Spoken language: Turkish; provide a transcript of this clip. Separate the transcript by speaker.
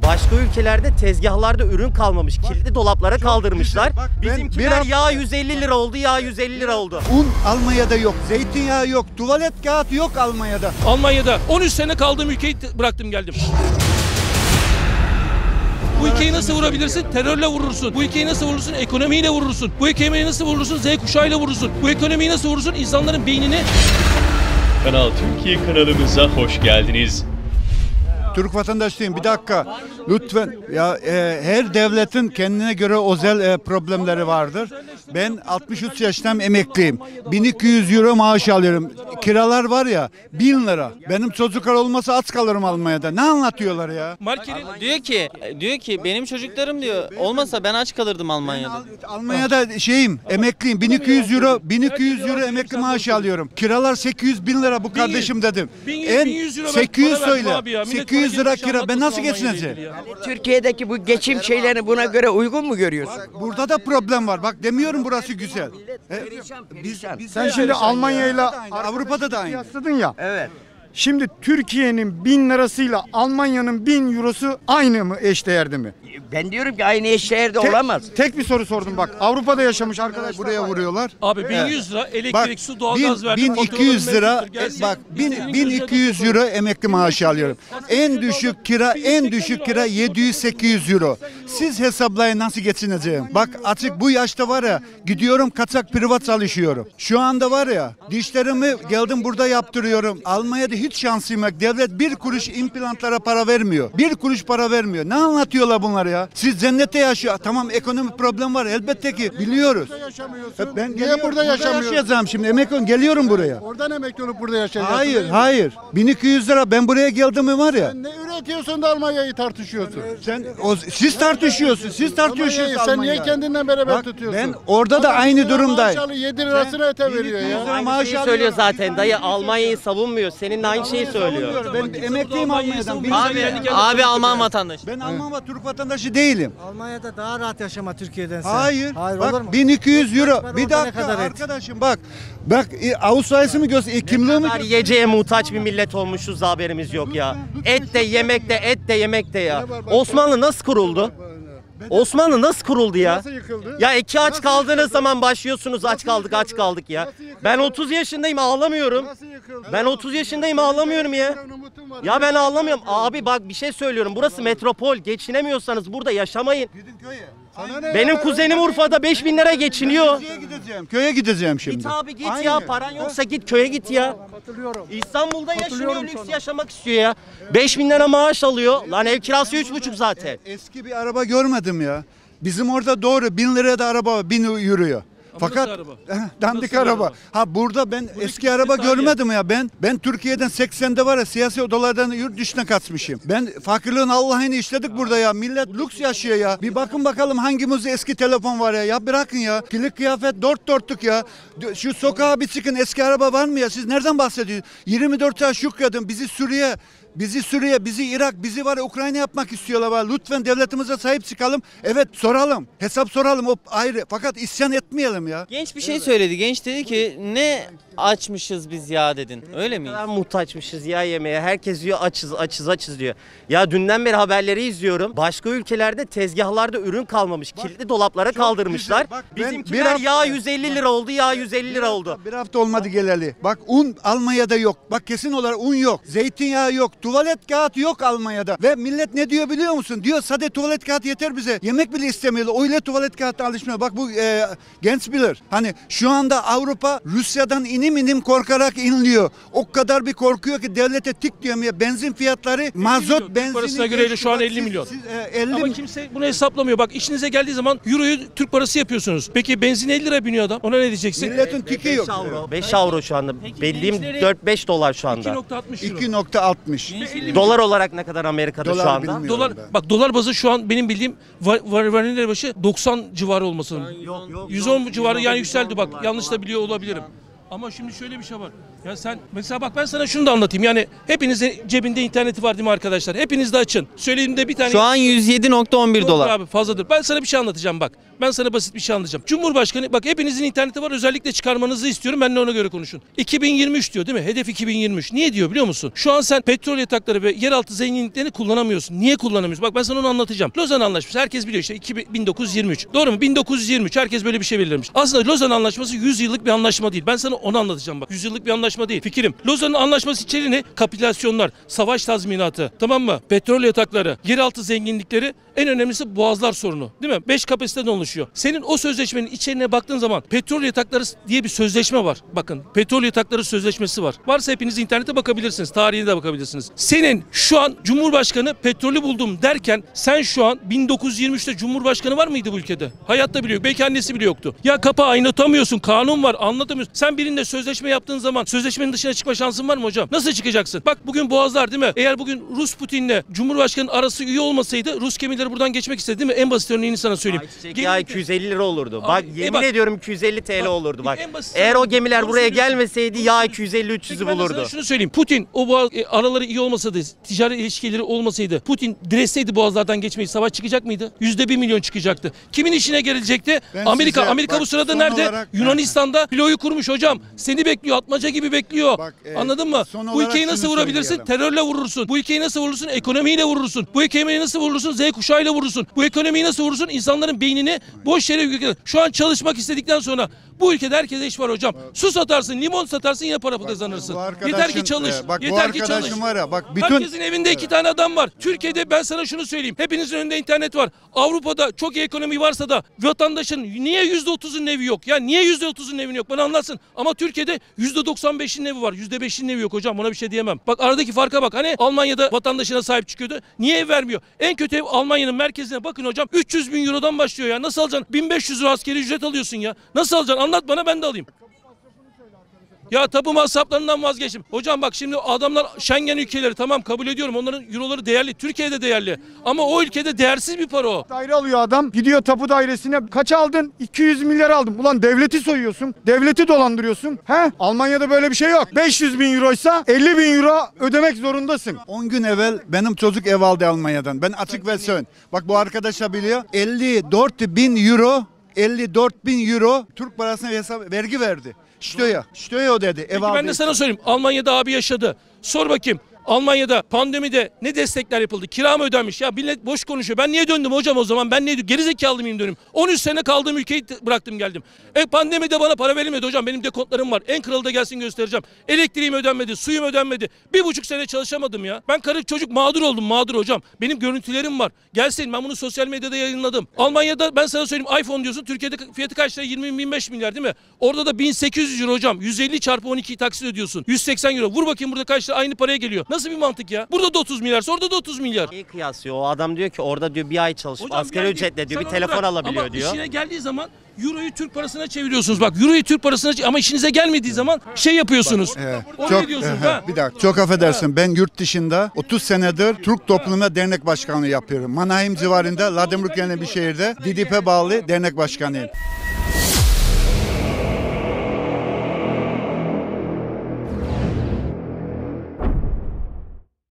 Speaker 1: Başka ülkelerde tezgahlarda ürün kalmamış. Kilitli dolaplara kaldırmışlar.
Speaker 2: Bak,
Speaker 1: Bizimkiler yağ 150 lira oldu, yağ 150 lira oldu.
Speaker 2: Un Almanya'da yok, zeytinyağı yok, tuvalet kağıt yok Almanya'da.
Speaker 3: Almanya'da 13 sene kaldığım ülkeyi bıraktım geldim. Bu ülkeyi nasıl vurabilirsin? Terörle vurursun. Bu ülkeyi nasıl vurursun? Ekonomiyle vurursun. Bu ülkeyi nasıl vurursun? Z kuşağıyla vurursun. Bu ekonomiyi nasıl vurursun? İnsanların beynini...
Speaker 4: Kanal Türkiye kanalımıza hoş geldiniz.
Speaker 2: Türk vatandaşıyım, bir dakika lütfen ya, her devletin kendine göre özel problemleri vardır. Ben 63 yaştan emekliyim, 1200 euro maaş alıyorum, kiralar var ya 1000 lira. Benim çocuklar olmasa aç kalırım Almanya'da. Ne anlatıyorlar ya?
Speaker 3: Merkel'in...
Speaker 5: Diyor ki benim çocuklarım diyor olmasa ben aç kalırdım Almanya'da.
Speaker 2: Almanya'da emekliyim, 1200 euro emekli maaşı alıyorum. Kiralar 800 bin lira bu kardeşim dedim.
Speaker 3: 1100 euro
Speaker 2: 800
Speaker 3: para verdim
Speaker 2: söyle.
Speaker 3: abi ya. Millet
Speaker 2: 800 lira
Speaker 3: para
Speaker 2: kira. Ben nasıl
Speaker 3: geçineceğim
Speaker 2: geçineceğim?
Speaker 6: Türkiye'deki bu geçim şeylerini buna göre uygun mu görüyorsun?
Speaker 2: Burada da problem var. Bak demiyorum burası güzel.
Speaker 7: Sen şimdi Almanya'yla
Speaker 2: Avrupa'da da aynı.
Speaker 7: kıyasladın ya.
Speaker 6: Evet.
Speaker 7: Şimdi Türkiye'nin 1000 lirasıyla Almanya'nın 1000 eurosu aynı mı, eşdeğerdi mi?
Speaker 6: Ben diyorum ki aynı eşdeğerde olamaz.
Speaker 7: Tek bir soru sordum bak. Avrupa'da yaşamış arkadaşlar
Speaker 2: Buraya vuruyorlar.
Speaker 3: Abi 1100 lira elektrik,
Speaker 2: Bak,
Speaker 3: su, doğalgaz verdim.
Speaker 2: 1200 lira
Speaker 3: faturalarım mevcuttur.
Speaker 2: bak
Speaker 3: Gelsin.
Speaker 2: 1200 euro emekli maaşı alıyorum. En düşük kira 700-800 euro. Siz hesaplayın nasıl geçineceğim. Bak açık bu yaşta var ya gidiyorum kaçak privat çalışıyorum. Şu anda var ya dişlerimi geldim burada yaptırıyorum. Almanya'da hiç şansım yok. Devlet bir kuruş implantlara para vermiyor. Bir kuruş para vermiyor. Ne anlatıyorlar bunlar ya? Siz cennette yaşıyor. Tamam ekonomik problem var elbette ki biliyoruz. Ben
Speaker 7: Niye burada yaşamıyorsun?
Speaker 2: yaşayacağım şimdi emekli geliyorum buraya.
Speaker 7: Oradan emekli olup burada yaşayacaksın.
Speaker 2: Hayır. 1200 lira ben buraya geldim mi var ya.
Speaker 7: Ne üretiyorsun da Almanya'yı tartışıyorsun?
Speaker 2: Siz tartışıyorsunuz. Sen
Speaker 7: Sen niye kendinden beraber tutuyorsun?
Speaker 2: Ben orada da aynı durumdayım.
Speaker 7: 7 lirasını öte veriyor ya.
Speaker 1: Aynı şeyi söylüyor zaten dayı. Almanya'yı savunmuyor. Seninle aynı şeyi söylüyor.
Speaker 2: Ben emekliyim Almanya'dan.
Speaker 5: Abi Alman vatandaşı.
Speaker 2: Ben Alman ve Türk vatandaşı değilim.
Speaker 8: Almanya'da daha rahat yaşama Türkiye'dense.
Speaker 2: Hayır.
Speaker 8: Olur mu?
Speaker 2: Bak 1200 euro.
Speaker 8: Orada
Speaker 2: Bir
Speaker 8: ne
Speaker 2: dakika
Speaker 8: kadar et?
Speaker 2: arkadaşım bak. Bak Avustralya'sı mı göster? Kimliğimi
Speaker 1: Kadar yiyeceğe muhtaç bir millet olmuşuz da haberimiz yok ya. Et de yemek de et de yemek de ya. Osmanlı nasıl kuruldu? Osmanlı nasıl kuruldu ya?
Speaker 7: Nasıl yıkıldı?
Speaker 1: Ya iki aç kaldığınız zaman başlıyorsunuz aç kaldık ya. Ben 30 yaşındayım ağlamıyorum. Ben 30 yaşındayım ağlamıyorum ya. Ya ben ağlamıyorum. Abi bak bir şey söylüyorum. Burası metropol. Geçinemiyorsanız burada yaşamayın. Benim kuzenim Urfa'da 5000 lira geçiniyor.
Speaker 2: Köye gideceğim şimdi.
Speaker 1: Git abi git
Speaker 2: Aynı.
Speaker 1: ya. Paran yoksa git köye git ya. İstanbul'da yaşıyor lüks yaşamak istiyor ya. 5000 lira maaş alıyor. Lan ev kirası 3,5 zaten.
Speaker 2: Eski bir araba görmedim ya. Bizim orada doğru 1000 liraya da araba var 1000 euroya. Fakat
Speaker 3: araba?
Speaker 2: dandik
Speaker 3: Nasıl
Speaker 2: araba.
Speaker 3: araba?
Speaker 2: Ha burada ben eski araba
Speaker 3: saniye.
Speaker 2: görmedim ya. Ben Türkiye'den 80'de var ya siyasi odalardan yurt dışına kaçmışım. Ben fakirliğin Allah'ını işledik burada ya. Millet lüks yaşıyor ya. Bir bakın bakalım hangimizde eski telefon var ya. Ya bırakın ya. Kilit kıyafet dört dörtlük ya. Şu sokağa bir çıkın eski araba var mı ya? Siz nereden bahsediyorsunuz? 24 saat şükredin bizi Suriye, bizi Irak, bizi var ya Ukrayna yapmak istiyorlar. Var. Lütfen devletimize sahip çıkalım. Evet soralım. Hesap soralım. O ayrı. Fakat isyan etmeyelim ya.
Speaker 5: Genç bir şey söyledi. Genç dedi ki ne açmışız biz ya dedin. Öyle mi?
Speaker 1: Ne kadar muhtaçmışız ya yemeğe. Herkes diyor açız diyor. Ya dünden beri haberleri izliyorum. Başka ülkelerde tezgahlarda ürün kalmamış. Kilitli dolaplara kaldırmışlar.
Speaker 2: güzel. Bak,
Speaker 1: Bizimkiler yağ 150 lira oldu, yağ 150 lira oldu.
Speaker 2: Bir hafta olmadı geleli. Bak un Almanya'da yok. Bak kesin olarak un yok. Zeytinyağı yok. Tuvalet kağıdı yok Almanya'da. Ve millet ne diyor biliyor musun? Diyor sade tuvalet kağıdı yeter bize. Yemek bile istemiyorlar. Öyle tuvalet kağıdı alışmıyor. Bak bu genç bilir. Hani şu anda Avrupa Rusya'dan inim korkarak inliyor. O kadar bir korkuyor ki devlete tik diyorum ya. Benzin fiyatları mazot
Speaker 3: Türk
Speaker 2: benzini.
Speaker 3: parasına göre şu an 50 milyon.
Speaker 2: 50
Speaker 3: Ama kimse bunu hesaplamıyor. Bak işinize geldiği zaman euroyu Türk parası yapıyorsunuz. Peki benzin 50 lira biniyor adam. Ona ne diyeceksin?
Speaker 2: milletin tiki yok.
Speaker 1: 5 avro şu anda. Bildiğim 4-5 dolar şu anda.
Speaker 3: 2.60 euro.
Speaker 2: 2.60.
Speaker 1: Dolar olarak ne kadar Amerika'da
Speaker 2: Dolar
Speaker 1: şu anda?
Speaker 2: bilmiyorum.
Speaker 3: Dolar,
Speaker 2: ben.
Speaker 3: bak dolar bazı şu an benim bildiğim variller başı 90 civarı olması lazım. 110 civarı yani yükseldi bak. Yanlış da biliyor olabilirim. Ama şimdi şöyle bir şey var. Ya sen mesela bak ben sana şunu da anlatayım. Yani hepinizin cebinde interneti var değil mi arkadaşlar? Hepiniz de açın. Söyleyeyim de bir tane.
Speaker 5: Şu an 107.11
Speaker 3: Yok
Speaker 5: dolar.
Speaker 3: abi fazladır. Ben sana bir şey anlatacağım bak. Ben sana basit bir şey anlatacağım. Cumhurbaşkanı bak hepinizin interneti var, özellikle çıkarmanızı istiyorum. Benimle ona göre konuşun. 2023 diyor değil mi? Hedef 2023. Niye diyor biliyor musun? Şu an sen petrol yatakları ve yeraltı zenginliklerini kullanamıyorsun. Niye kullanamıyorsun? Bak ben sana onu anlatacağım. Lozan Anlaşması herkes biliyor işte 1923. Doğru mu? 1923 herkes böyle bir şey belirlemiş. Aslında Lozan Anlaşması 100 yıllık bir anlaşma değil. Ben sana onu anlatacağım bak. 100 yıllık bir anlaşma değil. Fikrim. Lozan Anlaşması içeriği ne? Kapitülasyonlar, savaş tazminatı, tamam mı? Petrol yatakları, yeraltı zenginlikleri, en önemlisi boğazlar sorunu. Değil mi? 5 kapasiteden oluşuyor. Senin o sözleşmenin içeriğine baktığın zaman petrol yatakları diye bir sözleşme var. Bakın petrol yatakları sözleşmesi var. Varsa hepiniz internete bakabilirsiniz. Tarihine de bakabilirsiniz. Senin şu an Cumhurbaşkanı petrolü buldum derken sen şu an 1923'te Cumhurbaşkanı var mıydı bu ülkede? Hayatta bile yok. Belki annesi bile yoktu. Ya kapağı aynatamıyorsun. Kanun var. Anlatamıyorsun. Sen birinde sözleşme yaptığın zaman sözleşmenin dışına çıkma şansın var mı hocam? Nasıl çıkacaksın? Bak bugün boğazlar değil mi? Eğer bugün Rus Putin'le Cumhurbaşkanı'nın arası iyi olmasaydı Rus gemileri buradan geçmek istedi değil mi? En basit örneğini sana söyleyeyim.
Speaker 1: Ya 250 lira olurdu.
Speaker 3: Abi,
Speaker 1: Bak yemin
Speaker 3: bak.
Speaker 1: ediyorum 250 TL olurdu bak.
Speaker 3: En basit
Speaker 1: Eğer o
Speaker 3: söyleyeyim.
Speaker 1: gemiler
Speaker 3: Doğru
Speaker 1: buraya
Speaker 3: söylüyorsun.
Speaker 1: gelmeseydi ya 250-300'ü
Speaker 3: Peki ben de sana
Speaker 1: bulurdu.
Speaker 3: şunu söyleyeyim. Putin o boğaz araları iyi olmasaydı, ticari ilişkileri olmasaydı, Putin diretseydi boğazlardan geçmeyi, savaş çıkacak mıydı? %1 milyon çıkacaktı. Kimin işine gelecekti?
Speaker 2: Ben
Speaker 3: Amerika.
Speaker 2: size-
Speaker 3: Amerika
Speaker 2: bak,
Speaker 3: bu sırada
Speaker 2: son
Speaker 3: nerede?
Speaker 2: olarak-
Speaker 3: Yunanistan'da filoyu kurmuş hocam. Seni bekliyor. Atmaca gibi bekliyor.
Speaker 2: Bak,
Speaker 3: Anladın mı?
Speaker 2: son
Speaker 3: Bu
Speaker 2: olarak
Speaker 3: ülkeyi
Speaker 2: şunu
Speaker 3: nasıl vurabilirsin?
Speaker 2: söyleyelim.
Speaker 3: Terörle vurursun. Bu ülkeyi nasıl vurursun? Ekonomiyle vurursun. Bu ülkeyi nasıl vurursun? Z kuşağıyla vurursun. Bu ekonomiyi nasıl vurursun? İnsanların beynini boş yere yükledin. Şu an çalışmak istedikten sonra bu ülkede herkese iş var hocam. Su satarsın, limon satarsın yine para kazanırsın.
Speaker 2: Bu arkadaşın-
Speaker 3: Yeter ki çalış.
Speaker 2: bak bu
Speaker 3: Yeter ki çalış.
Speaker 2: arkadaşın var ya, bak bütün-
Speaker 3: Herkesin evinde 2 tane adam var. Türkiye'de ben sana şunu söyleyeyim. Hepinizin önünde internet var. Avrupa'da çok iyi ekonomi varsa da vatandaşın niye %30'un evi yok? Ya niye %30'un evi yok? Bana anlatsın. Ama Türkiye'de %95'in evi var. %5'in evi yok hocam. Ona bir şey diyemem. Bak aradaki farka bak. Hani Almanya'da vatandaşına sahip çıkıyordu. Niye ev vermiyor? En kötü ev Almanya'nın merkezine bakın hocam. 300 bin eurodan başlıyor ya. Nasıl alacaksın? 1500 lira askeri ücret alıyorsun ya. Nasıl alacaksın? Anlat bana, ben de alayım. Ya tapu masraflarından vazgeçtim. Hocam bak şimdi adamlar Schengen ülkeleri, tamam kabul ediyorum. Onların euroları değerli. Türkiye'de değerli. Ama o ülkede değersiz bir para o.
Speaker 7: Daire alıyor adam. Gidiyor tapu dairesine. Kaç aldın? 200 milyar aldım. Ulan devleti soyuyorsun. Devleti dolandırıyorsun. He? Almanya'da böyle bir şey yok. 500 bin euroysa 50 bin euro ödemek zorundasın.
Speaker 2: 10 gün evvel benim çocuk ev aldı Almanya'dan. Ben açık ve söyleyeyim. Bak bu arkadaş da biliyor. 54 bin euro Türk parasına vergi verdi. İşte o dedi. Ev
Speaker 3: Peki
Speaker 2: aldı.
Speaker 3: ben de sana söyleyeyim. Almanya'da abi yaşadı. Sor bakayım. Almanya'da pandemide ne destekler yapıldı? Kira mı ödenmiş? Ya millet boş konuşuyor. Ben niye döndüm hocam o zaman? Ben niye gerizekalı mıyım dönüm? 13 sene kaldığım ülkeyi bıraktım geldim. Pandemide bana para verilmedi hocam. Benim dekontlarım var. En kralı da gelsin göstereceğim. Elektriğim ödenmedi, suyum ödenmedi. 1,5 sene çalışamadım ya. Ben karı çocuk mağdur oldum, mağdur hocam. Benim görüntülerim var. Gelsin, ben bunu sosyal medyada yayınladım. Almanya'da ben sana söyleyeyim, iPhone diyorsun. Türkiye'de fiyatı kaç lira? 20-25 milyar değil mi? Orada da 1800 euro hocam. 150 çarpı 12'yi taksit ödüyorsun. 180 euro. Vur bakayım burada kaç lira? Aynı paraya geliyor. Nasıl bir mantık ya? Burada da 30 milyarsa orada da 30 milyar.
Speaker 1: Neyi kıyaslıyor? O adam diyor ki orada diyor bir ay çalışıp
Speaker 3: Hocam
Speaker 1: asgari
Speaker 3: geldi,
Speaker 1: ücretle diyor
Speaker 3: sen
Speaker 1: bir
Speaker 3: onu
Speaker 1: telefon
Speaker 3: bırak.
Speaker 1: alabiliyor
Speaker 3: ama
Speaker 1: diyor.
Speaker 3: işine geldiği zaman Euro'yu Türk parasına çeviriyorsunuz. Bak Euro'yu Türk parasına ama işinize gelmediği zaman şey yapıyorsunuz. Oraya diyorsunuz ha.
Speaker 2: Bir dakika, çok affedersin. Ben yurt dışında 30 senedir Türk Toplumuna Dernek Başkanlığı yapıyorum. Mannheim civarında Lademruk bir şehirde DDP bağlı dernek başkanıyım.